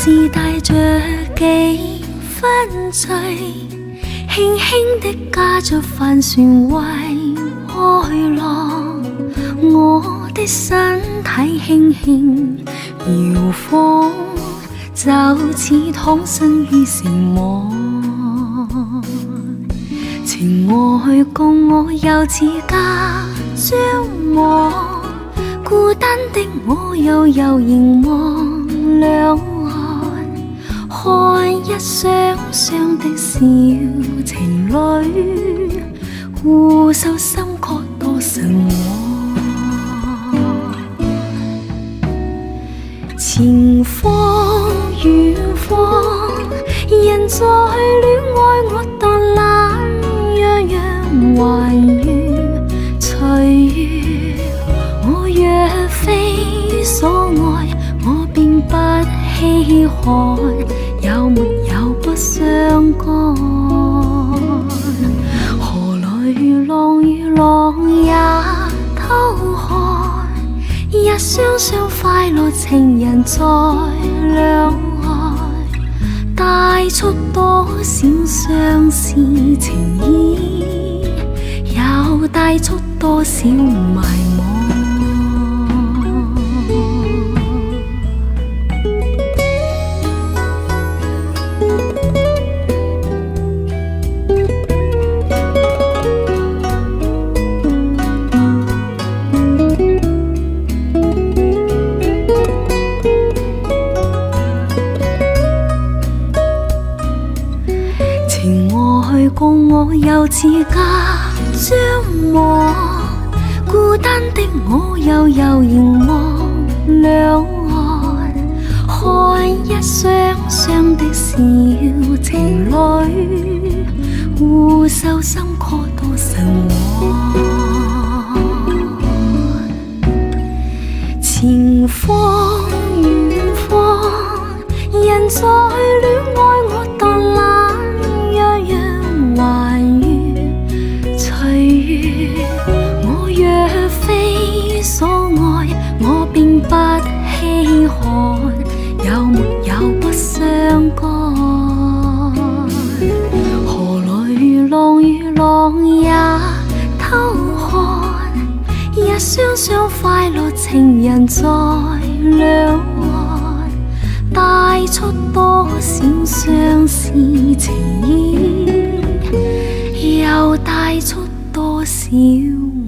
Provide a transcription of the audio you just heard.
是帶着幾分醉，輕輕的駕着帆船為愛浪，我的身體輕輕搖晃，就似躺身於城網。情愛共我又似家張望，孤單的我又悠凝望兩岸，看一雙雙的小情侶，互訴心卻多神往。前方遠方，人在戀愛我當懶洋洋還如隨遇，我若非所愛，我便不稀罕，有沒有不相干？何來浪與浪也偷看，一雙雙快樂情人在兩岸，帶出多少相思情意，又帶出多少迷惘。情愛共我又似家張望，孤單的我又悠凝望兩岸，看一雙雙的小情侶，互訴心卻多神往。前方遠方，人在戀愛我當懶還如隨遇，我若非所愛，我便不稀罕，有沒有不相干？何來浪與浪也偷看，一雙雙快樂情人在兩岸，帶出多少相思情意，又帶出多少